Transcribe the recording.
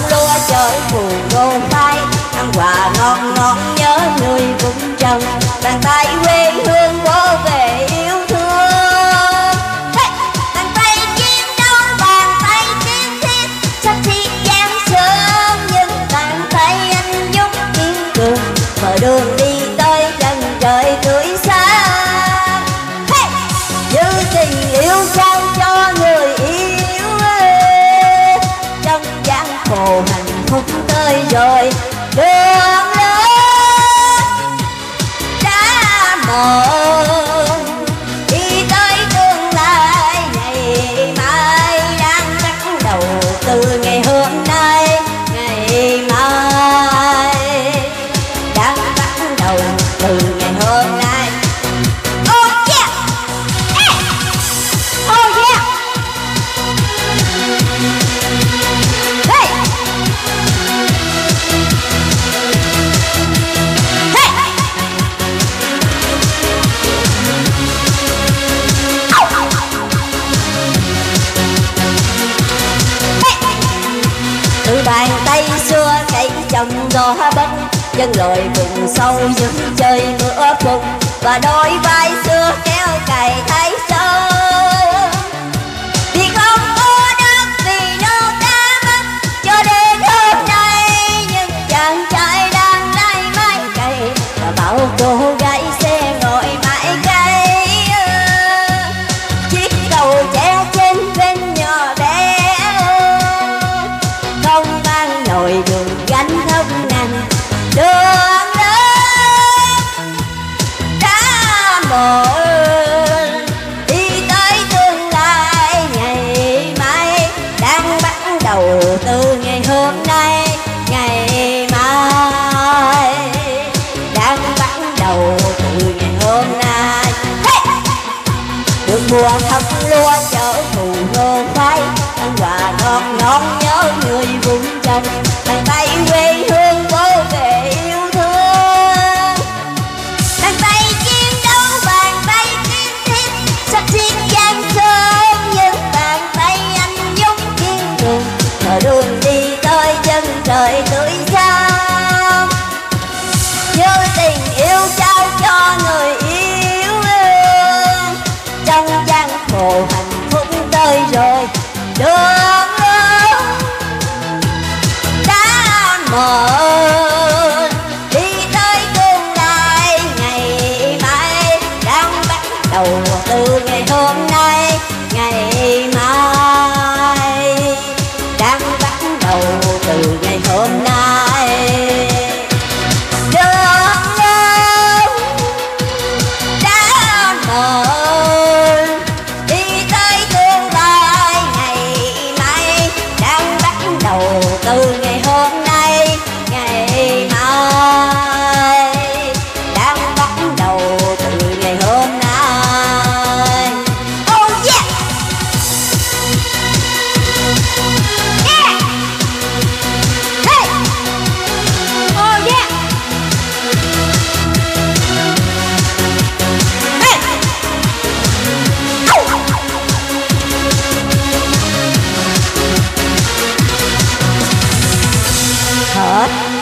lúa chở phù ngô phai, ăn quà ngon ngon nhớ người vùng trồng, bàn tay quê hương vô về yêu thương. Bàn tay chiến đấu, bàn tay chiến thiết, sắp thiết giang sơn, những bàn tay anh dũng kiên cường, mở đường đi tới chân trời tươi sáng. Như tình yêu trao cho người yêu, trong gian khổ hạnh phúc tới rồi, đường lớn đã mở, đi tới tương lai ngày mai, đang bắt đầu từ ngày hôm nay. Ngày mai đang bắt đầu từ ngày hôm nay. Oh yeah! Hey! Oh yeah! Hey! Từ bàn tay xưa cây trồng gió bấc, chân lội vùng sâu những chơi mưa phùn, và đôi vai xưa kéo cày thấy sâu. Vì không có đất, vì đâu ta mất, cho đến hôm nay những chàng trai đang lái máy cày, và bao cô gái xe ngồi mãi cây. Chiếc cầu tre trên bên nhỏ bé, không mang nồi đường gánh thông nành, đường lớn đã mở, đi tới tương lai ngày mai, đang bắt đầu từ ngày hôm nay. Ngày mai đang bắt đầu từ ngày hôm nay. Được mùa thóc lúa chở phù ngô phai, ăn quà ngon ngon nhớ người vùng trồng, bàn tay quê hương vô về yêu thương. Bàn tay chiến đấu, bàn tay kiên thiết, sắp thiết giang sơn, những bàn tay anh dũng kiên cường, mở đường đi tới chân trời tươi sáng. Như tình yêu trao cho người yêu, trong gian khổ hạnh phúc tới rồi, đường lớn đã mở, đi tới tương lai ngày mai, đang bắt đầu từ ngày hôm nay. Ngày mai đang bắt đầu từ ngày hôm nay. Đường lớn đã mở, đi tới tương lai ngày mai, đang bắt đầu từ ngày hôm nay. Ngày mai đang bắt đầu từ ngày hôm nay. Oh yeah! Yeah! Hey! Oh yeah! Hey! Hết.